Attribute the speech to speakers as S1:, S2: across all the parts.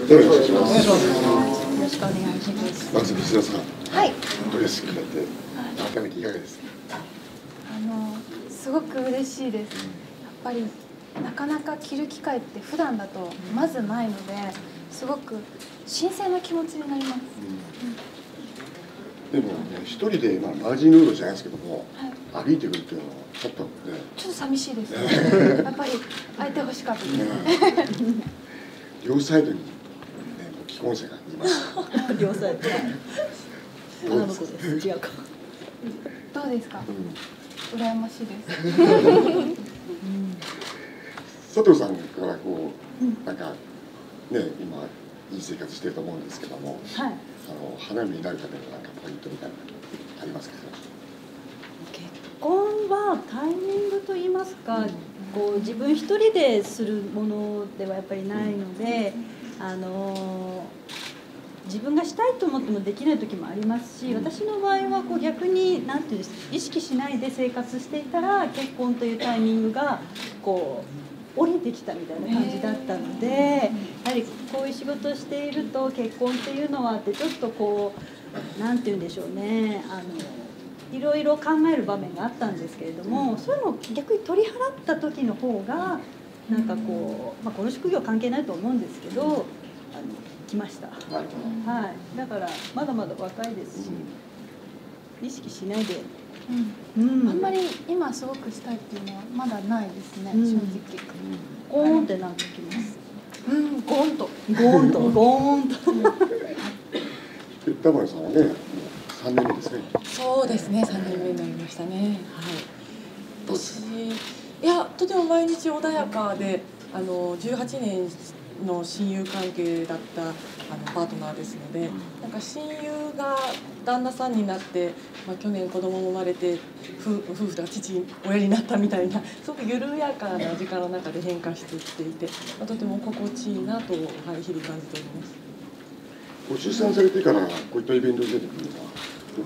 S1: お願いします。
S2: よろしくお願いします。
S1: まず水田さん、
S2: はい。
S1: ドレス着られて改めていかがですか？
S2: すごく嬉しいです。やっぱりなかなか着る機会って普段だとまずないので、すごく新鮮な気持ちになります。
S1: でもね、一人でバージンロードじゃないですけども、はい、歩いてくるっていうのはちょっとね、
S2: ちょっと寂しいですね。やっぱり相手欲しかったです。
S1: 両サイドに、ね、既婚者がいます。
S3: 両サイド。あの子です。違うか。
S2: どうですか。羨ましいです。
S1: 佐藤さんからこう、なんかね、今いい生活してると思うんですけども、
S2: はい、
S1: 花嫁になるためのなんかポイントみたいなのありますか？
S3: 結婚はタイミングと言いますか、こう自分一人でするものではやっぱりないので、自分がしたいと思ってもできない時もありますし、私の場合はこう逆に何ていうんですか、意識しないで生活していたら結婚というタイミングがこう降りてきたみたいな感じだったので、やはりこういう仕事をしていると結婚っていうのはってちょっとこう何て言うんでしょうね、いろいろ考える場面があったんですけれども、そういうのを逆に取り払った時の方がなんかこう、この職業関係ないと思うんですけど来ました。はい、だからまだまだ若いですし、意識しないで、
S2: あんまり今すごくしたいっていうのはまだないですね、正直。
S3: ゴーンってなってきます。
S2: ゴーンと
S3: ゴーンとゴーンと。
S1: 田村さんはね、3年目ですね。
S4: そうですね、3年目になりましたね。はい。私、いや、とても毎日穏やかで、18年の親友関係だったパートナーですので、なんか親友が旦那さんになって、去年子供も生まれて夫婦が親になったみたいな、すごく緩やかな時間の中で変化してきていて、とても心地いいなと、日々感じております。
S1: ご出産されてからこういったイベントに出てくるのは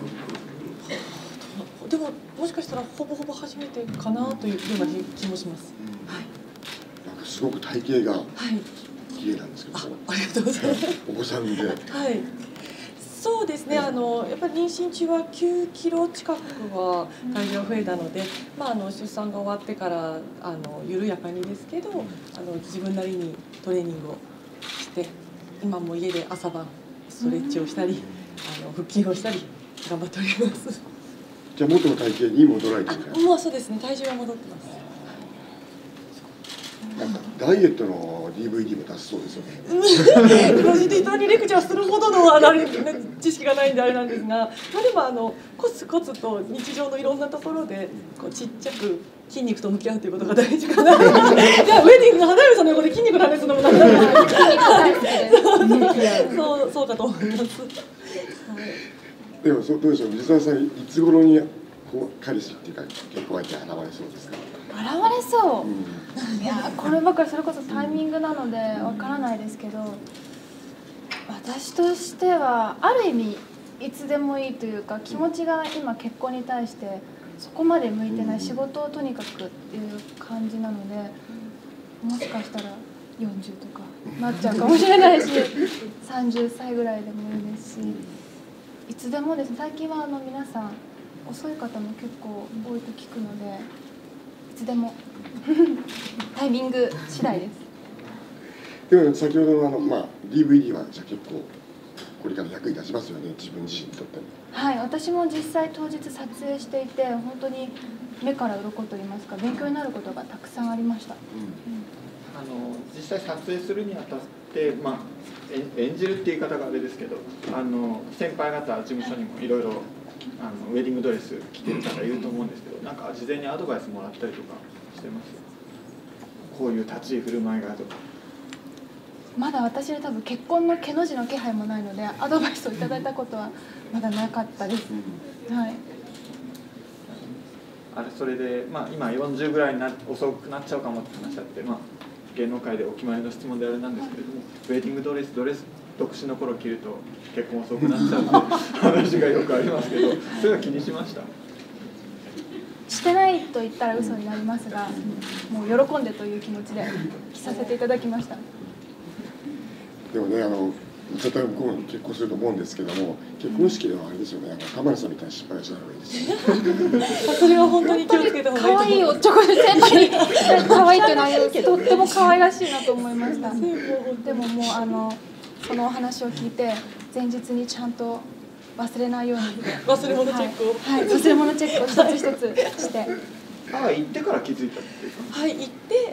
S4: でももしかしたらほぼほぼ初めてかなというような気もします。
S1: なんかすごく体型が綺麗なんですけど、
S4: ありがとうございます。
S1: お子さんで、
S4: そうですね。やっぱり妊娠中は9キロ近くは体重が増えたので、出産が終わってから緩やかにですけど、自分なりにトレーニングをして、今も家で朝晩ストレッチをしたり、腹筋をしたり頑張っております。
S1: じゃあ元の体型に戻られてるんですか？
S4: もうそうですね。体重が戻ってます。
S1: なんかダイエットの DVD も出すそうですよね。
S4: 個人的にレクチャーするほどの知識がないんであれなんですが、でもコツコツと日常のいろんなところでこうちっちゃく筋肉と向き合うということが大事かな。じゃあウェディングの花嫁さんの横で筋肉の話するのもなんだろう。そうかと思います。
S1: でもどうでしょう、水沢さんいつ頃に彼氏っていうか結婚相手現れそうですか？
S2: 現れそう、いやこればっかりそれこそタイミングなのでわからないですけど、私としてはある意味いつでもいいというか、気持ちが今結婚に対してそこまで向いてない、仕事をとにかくっていう感じなので、もしかしたら40とかなっちゃうかもしれないし30歳ぐらいでもいいですし、いつでもですね。最近は皆さん遅い方も結構多いと聞くので、いつでもタイミング次第です。
S1: でも先ほどのDVD はじゃあ結構これから役に立ちますよね、自分自身にとっても。
S2: はい、私も実際当日撮影していて、本当に目から鱗といいますか、勉強になることがたくさんありました。
S5: 実際撮影するにあたって、演じるっていう言い方があれですけど、先輩方事務所にもいろいろウェディングドレス着てる方いると思うんですけど、なんか事前にアドバイスもらったりとかしてます？こういう立ち居振る舞いがとか。
S2: まだ私に多分結婚の毛の字の気配もないので、アドバイスをいただいたことはまだなかったです。はい。
S5: それで今40ぐらいに遅くなっちゃうかもって話あって、芸能界でお決まりの質問であれなんですけれども、ウェディングドレス独身の頃着ると結婚遅くなっちゃうって話がよくありますけど、それは気にしました？
S2: してないと言ったら嘘になりますが、もう喜んでという気持ちで着させていただきました。
S1: でもね絶対向こう結婚すると思うんですけども、結婚式ではあれですよね、田村さんみたいな失敗はしない方がいいですね。
S4: それは本当に気をつけた方がいいと思う。
S2: 可愛いおちょこで先輩に可愛いというのはとっても可愛らしいなと思いました。でももうそのお話を聞いて前日にちゃんと忘れないように
S4: 忘れ物チェックを、
S2: はい、忘れ物チェックを一つ一つして。
S5: 行ってから気づいたっていうか。
S4: はい、行って、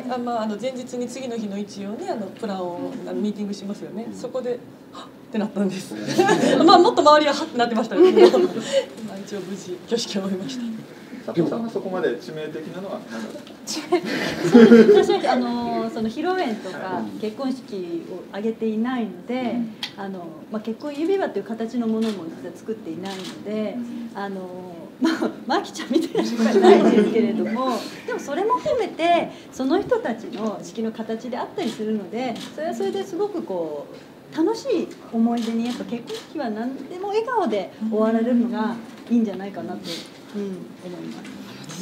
S4: 前日に次の日の一応ねプランをミーティングしますよね。そこではっってなったんです。もっと周りははってなってましたけど、一応無事挙式を終えました。
S5: 佐藤さんがそこまで致命的なのは何だったんですか。
S3: 私はその披露宴とか結婚式を挙げていないので、結婚指輪という形のものも実は作っていないので、マキちゃんみたいな人がいないですけれども、でもそれも含めてその人たちの式の形であったりするので、それはそれですごくこう楽しい思い出に、やっぱ結婚式は何でも笑顔で終わられるのがいいんじゃないかなと、思います。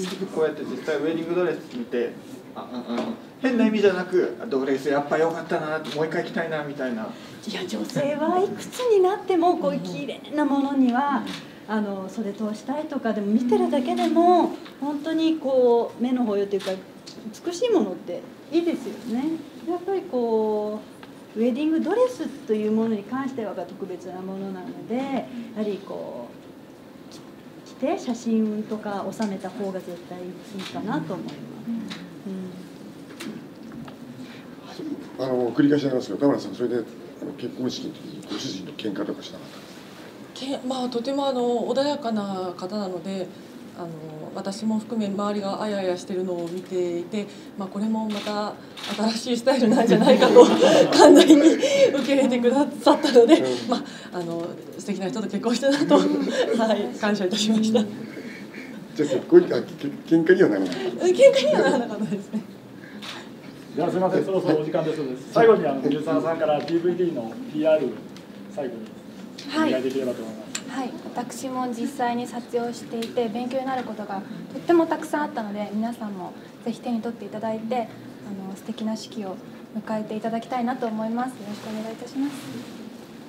S5: こうやって実際ウェディングドレス見て変な意味じゃなくドレスやっぱ良かったなってもう一回着たいなみたいな。
S3: いや、女性はいくつになってもこういう綺麗なものには袖通したいとか、でも見てるだけでも本当にこう目の保養というか美しいものっていいですよね。やっぱりこうウェディングドレスというものに関しては特別なものなので、やはりこう着て写真とか収めた方が絶対いいかなと思います。
S1: 繰り返しになりますけど、田村さんそれで結婚式の時にご主人の喧嘩とかしなかったんですか。
S4: とても穏やかな方なので、私も含め周りがあやあやしてるのを見ていて、これもまた新しいスタイルなんじゃないかと寛大に受け入れてくださったので、素敵な人と結婚したなと、感謝いたしました。
S1: じゃあ喧嘩にはならなかった。
S4: 喧嘩にはならなかったですね。
S6: ではすみません、そろそろお時間ですので、最後に水沢さんから DVD の PR 最後にお願いできればと思います。
S2: はい、私も実際に撮影をしていて勉強になることがとってもたくさんあったので、皆さんもぜひ手に取っていただいて素敵な式を迎えていただきたいなと思います。よろしくお願いいたします。